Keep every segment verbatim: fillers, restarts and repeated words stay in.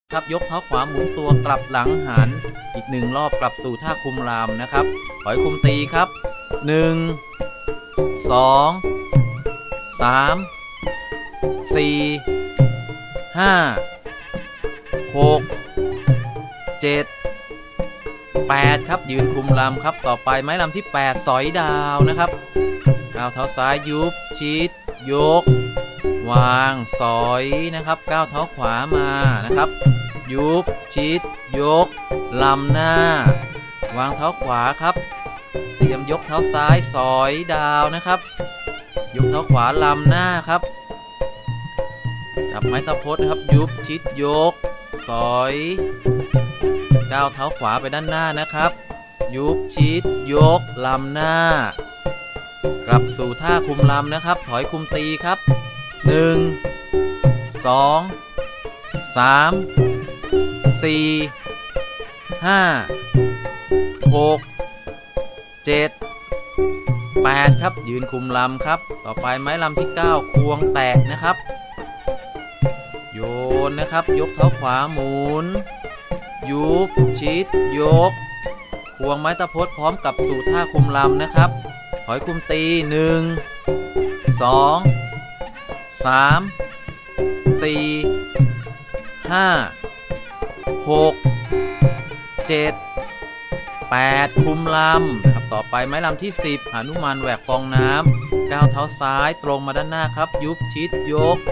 ครับยกเท้าขวาหมุนตัวกลับหลังหันอีกหนึ่งรอบกลับสู่ท่าคุมลำนะครับถอยคุมตีครับหนึ่งสองสามสี่ห้าหกเจ็ดแปดครับยืนคุมลำครับต่อไปไม้ลำที่แปดสอยดาวนะครับก้าวเท้าซ้ายยุบชิดยกวางสอยนะครับก้าวเท้าขวามานะครับยุบชิดยกลำหน้าวางเท้าขวาครับเตรียมยกเท้าซ้ายสอยดาวนะครับยกเท้าขวาลำหน้าครับจับไม้ตะพดนะครับยุบชิดยกสอยก้าวเท้าขวาไปด้านหน้านะครับยุบชิดยกลำหน้ากลับสู่ท่าคุมลำนะครับถอยคุมตีครับหนึ่งสองสามสี่ห้าหกเจ็ดแปดครับยืนคุมลำครับต่อไปไม้ลำที่เก้าควงแตะนะครับโยนนะครับยกเท้าขวาหมุนยุบชิดยกควงไม้ตะพดพร้อมกับสู่ท่าคุมลำนะครับถอยคุมตีหนึ่งสองสามสี่ห้าหกเจ็ดแปดคุมลำนะครับต่อไปไม้ลำที่สิบหนุมานแหวกฟองน้ำก้าวเท้าซ้ายตรงมาด้านหน้าครับยุบชิดยก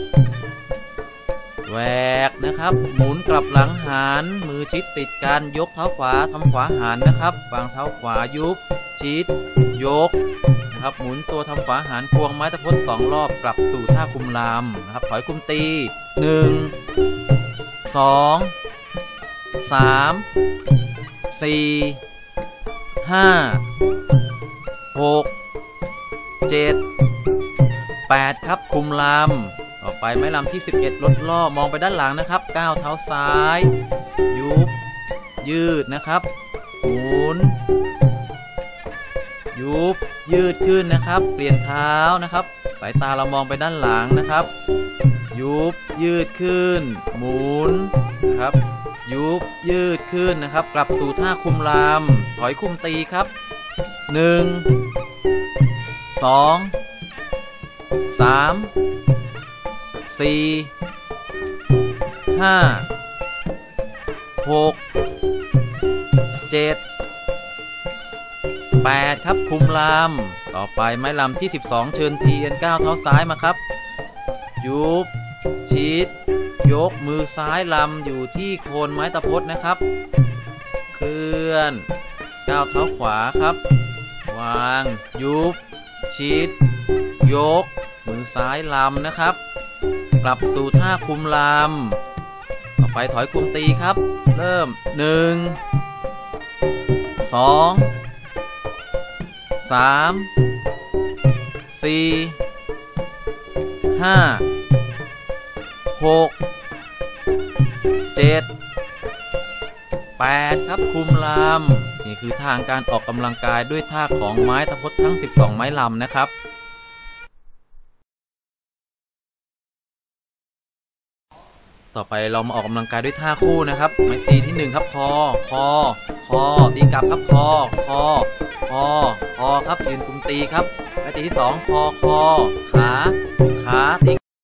แหวกนะครับหมุนกลับหลังหันมือชิดติดกันยกเท้าขวาทำขวาหันนะครับวางเท้าขวายุบชิดยกนะครับหมุนตัวทำขวาหันควงไม้ตะพดสองรอบกลับสู่ท่าคุมลำนะครับถอยคุมตีหนึ่งสองสามสี่ห้าหกเจ็ดแปดครับคุมลำต่อไปไม้ลำที่สิบเอ็ดลดล่อมองไปด้านหลังนะครับก้าวเท้าซ้ายยุบยืดนะครับหมุนยุบยืดขึ้นนะครับเปลี่ยนเท้านะครับสายตาเรามองไปด้านหลังนะครับยุบยืดขึ้นหมุนนะครับยุบยืดขึ้นนะครับกลับสู่ท่าคุมลำถอยคุมตีครับหนึ่งสองสามสี่ห้าหกเจ็ดแปดครับคุมลำต่อไปไม้ลำที่สิบสองเชิญเทียนก้าวเท้าซ้ายมาครับยุบชิดยกมือซ้ายลำอยู่ที่โคนไม้ตะพดนะครับเคลื่อนก้าวเท้าขวาครับวางยุบชิดยกมือซ้ายลำนะครับกลับสู่ท่าคุมลำต่อไปถอยคุมตีครับเริ่มหนึ่งสองสามสี่ห้าหกเจ็ดแปดครับคุมลำนี่คือทางการออกกำลังกายด้วยท่าของไม้ตะพดทั้งสิบสองไม้ลำนะครับต่อไปเรามาออกกำลังกายด้วยท่าคู่นะครับไม้ตีที่หนึ่งครับคอคอคอตีกลับครับคอคอคอคอครับยืนคุมตีครับไม้ตีที่สองคอคอขาขาตี